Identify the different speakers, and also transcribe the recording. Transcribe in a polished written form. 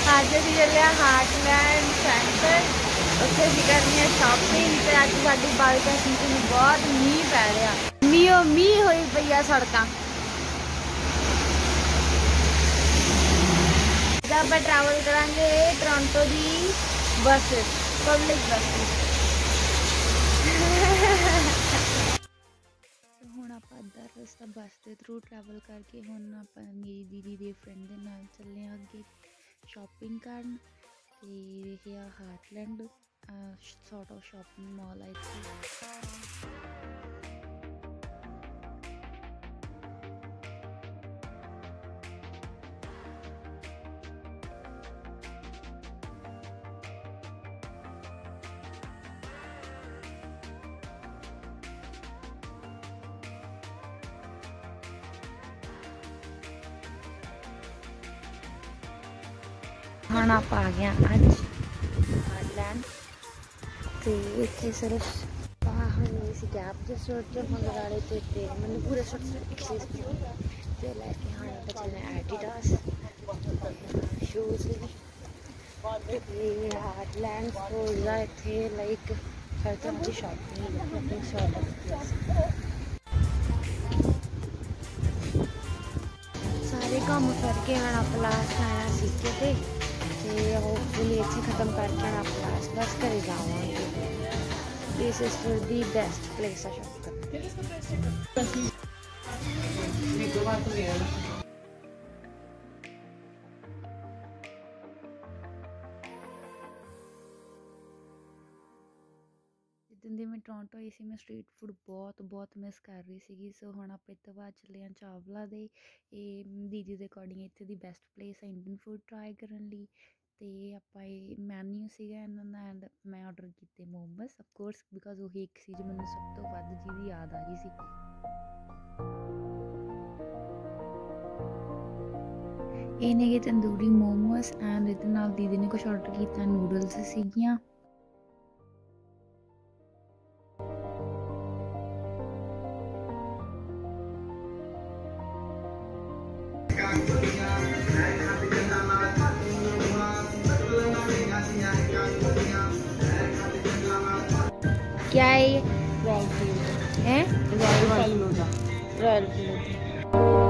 Speaker 1: ਅੱਜ ਅਸੀਂ ਚੱਲੇ ਹਾਂ ਹਾਰਟਲੈਂਡ ਸੈਂਟਰ। ਉੱਥੇ ਅਸੀਂ ਕਰਨੀ ਹੈ ਸ਼ਾਪਿੰਗ। ਤੇ ਅੱਜ ਸਾਡੀ ਬਾਲਕਨੀ 'ਚ ਬਹੁਤ ਮੀਂਹ ਪੈ ਰਿਹਾ, ਮੀਂਹ ਹੋਈ ਪਈ ਆ ਸੜਕਾਂ। ਅੱਜ ਆਪਾਂ ਟਰੈਵਲ ਕਰਾਂਗੇ ਟੋਰਾਂਟੋ ਦੀ ਬੱਸ, ਪਬਲਿਕ ਬੱਸ। ਹੁਣ ਆਪਾਂ ਅੱਧਾ ਰਸਤਾ ਬੱਸ ਦੇ ਥਰੂ ਟਰੈਵਲ ਕਰਕੇ ਹੁਣ ਆਪਾਂ ਮੇਰੀ ਦੀਦੀ ਦੇ ਫਰੈਂਡ ਦੇ ਨਾਲ ਚੱਲੇ ਹਾਂ ਅੱਗੇ ਸ਼ਾਪਿੰਗ ਕਰਨ। ਤੇ ਇਹ ਆ Heartland sort of shopping mall ਆ ਇੱਥੇ। ਹੁਣ ਆਪਾਂ ਆ ਗਏ ਅੱਜ ਹਾਰਟਲੈਂਡ ਤੇ ਇੱਥੇ ਸਿਰਫ ਹੋਈ ਸੀ ਕੈਬ ਦੇ ਸੂਟ ਜੋ ਮੰਗਵਾਲੇ ਤੇ ਮੈਨੂੰ ਪੂਰੇ ਸੂਟ ਤੇ ਲੈ ਕੇ ਹੁਣ ਆਪਾਂ ਚੱਲੇ ਐਡੀਡਾਸ ਸ਼ੂਜ਼ ਤੇ ਹਾਰਟਲੈਂਡ ਸਟੋਰ ਦਾ ਇੱਥੇ ਲਾਈਕ ਹਰ ਤਰ੍ਹਾਂ ਦੀ ਸ਼ਾਪਿੰਗ ਸਾਰੇ ਕੰਮ ਕਰਕੇ ਹੁਣ ਆਪਾਂ ਲਾਸਟ ਆਇਆ ਸਿੱਕੇ ਤੇ होपफुली इतने ख़त्म करके आप बस करे जाओगे। This is for the best place आ शॉप जिदन दी मैं टोरंटो आई सी मैं स्ट्रीट फूड बहुत मिस कर रही सी। सो हुण आप इस तो बाद चले चावला दे दीदी के अकॉर्डिंग इत्थे दी बेस्ट प्लेस है इंडियन फूड ट्राई करने लई। ਤੇ ਆਪਾਂ ਇਹ ਮੈਨਿਊ ਸੀਗਾ ਇਹਨਾਂ ਦਾ ਐਂਡ ਮੈਂ ਆਰਡਰ ਕੀਤੇ ਮੋਮੋਸ ਅਫਕੋਰਸ ਬਿਕਾਜ਼ ਉਹੀ ਇੱਕ ਚੀਜ਼ ਮੈਨੂੰ ਸਭ ਤੋਂ ਵੱਧ ਜਿਹਦੀ ਯਾਦ ਆ ਰਹੀ ਸੀ। ਇਹ ਨੇਗੇ ਤੰਦੂਰੀ ਮੋਮੋਸ ਐਂਡ ਇਹਦੇ ਨਾਲ ਦੀਦੀ ਨੇ ਕੁਛ ਆਰਡਰ ਕੀਤਾ ਨੂਡਲਸ ਸੀਗੀਆਂ। क्या है ये? रॉयल फलूदा।